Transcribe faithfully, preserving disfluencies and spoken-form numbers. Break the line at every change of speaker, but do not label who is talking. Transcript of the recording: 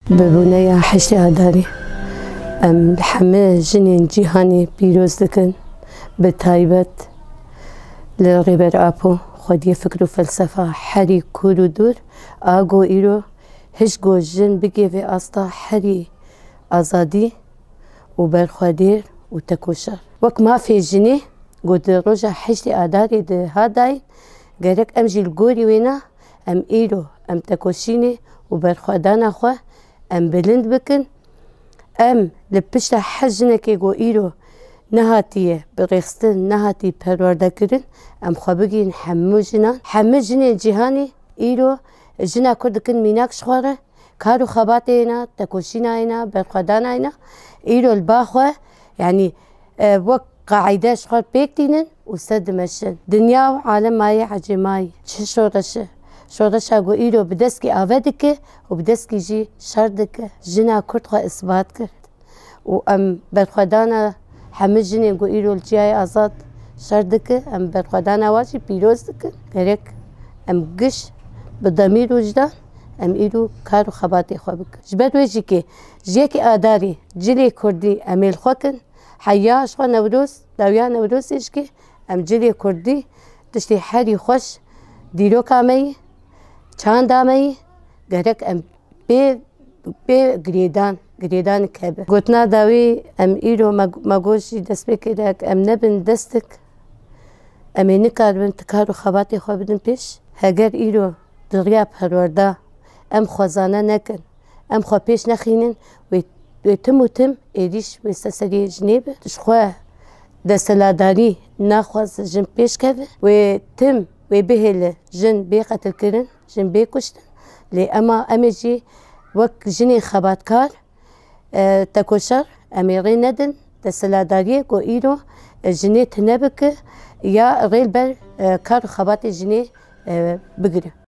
ببونەیە حشتی ئاداری ئەم هەمە ژنێن جیهانی پیرۆز دەکەن بە تایبەت لە ڕێبەر ئاپۆ خودیە فکر و فەلسەفە هەری کور و دوور ئاگۆ ئیرۆ هیچ گۆ ژن بگێڤێ ئاستا هەری ئازادی و بەرخوادێر و تەکۆشەر وەک مافێ ژنێ گۆ دە ڕۆژە حشتی ئادارێ دە هاداین گەرەک ئەم ژیل گۆری وێنە ئەم ئیرۆ ئەم تەکۆشینێ و بەرخوادانە خۆ ئەم بلند بکن ئەم لە پشتە هەر ژنێکێ گۆ ئیرۆ نەهاتیە بڕێخستن نەهاتی پەروەردەکردن ئەم خۆ بگین هەموو ژنان هەموو ژنێ جیهانی ئیرۆ ژنا کورد دکن میناک شخوارە کار و خەباتێنە تەکۆشینایە بەرخوادانایە ئیرۆ باخۆ یعنی وەک قاعیدە شخوار پێکتینن و سەر دمەشن دنیا و عالم مایە عەجێمایی چ شۆڕەشە شۆڕەشا گۆ ئیرۆ بدەستکی ئاڤە دکە و بدەستکی ژی شەر دکە ژنا کورد خۆ ئیسبات کرد و ئەم بەرخوادانە هەموو ژنێن گۆ ئیرۆ جیای ئازاد شەر دکە ئەم بەرخوادانە واژی پیرۆز دکن گەرەک ئەم گشت بە دەمیر و وجدان ئەم ئیرۆ کار و خەباتێ خۆ بکە ji ber wê jî kê jiyekî adarî cilê Kurdî em êl xwe kin heya ji xwe Newroz dawiya Newrozê ji kê em cilê Kurdî tiştê herî xweş dîroka me yê çanda me yê gerek em bê bê girêdan girêdanik hebe gotina dawî em îro me got jî destpêkê em nebin destek em ê nikarbin ti kar û xebatê xwe bidin pêş heger îro diriya perwerda em xwezane nekin em xwe pêş nexînin wê tim û tim êrîş wê seseriyê jinê be ji xwe desthiladarî naxwaz jin pêşkeve wê tim wê bihêle jin bê qetilkirin jin bê kuştin lê ema em ê jî wek jinên xebatkar tekoşer em ê rê nedin desthiladariyê ku îro jinê tune bike ya rê ber kar û xebatê jinê bigire.